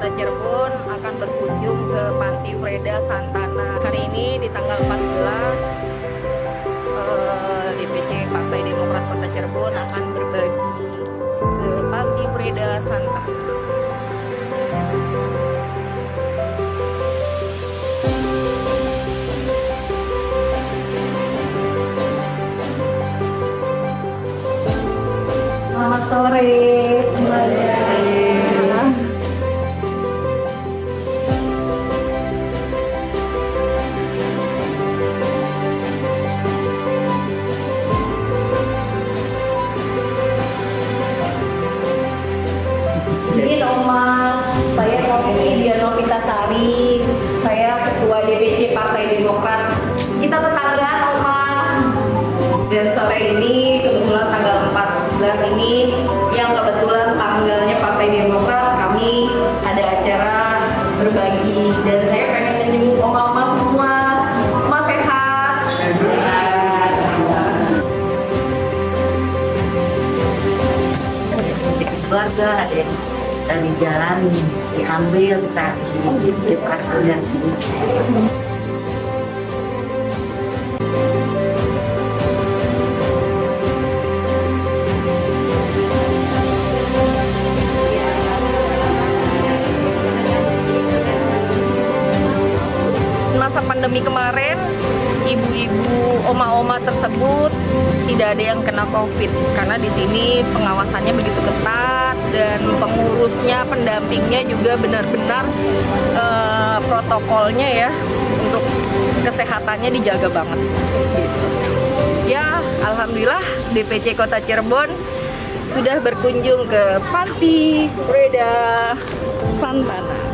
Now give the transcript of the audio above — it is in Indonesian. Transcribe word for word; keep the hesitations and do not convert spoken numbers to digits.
Kota Cirebon akan berkunjung ke Panti Freda Santana. Hari ini di tanggal empat belas, eh, D P C Partai Demokrat Kota Cirebon akan berbagi ke Panti Freda Santana. Selamat sore. Jadi Oma, saya Novi Dianovitasari, saya Ketua D P C Partai Demokrat. Kita tetanggaan Oma. Dan sore ini kebetulan tanggal empat belas ini yang kebetulan tanggalnya Partai Demokrat, kami ada acara berbagi dan saya pengen menjenguk oma-oma semua. Oma sehat. Sehat. Keluarga ada yang dari jalan diambil kita di di pasarnya. Masa pandemi kemarin, ibu-ibu, oma-oma tersebut tidak ada yang kena COVID karena di sini pengawasannya begitu ketat dan pengurusnya, pendampingnya juga benar-benar eh, protokolnya ya untuk kesehatannya dijaga banget. Gitu. Ya, alhamdulillah D P C Kota Cirebon sudah berkunjung ke Panti Freda Santana.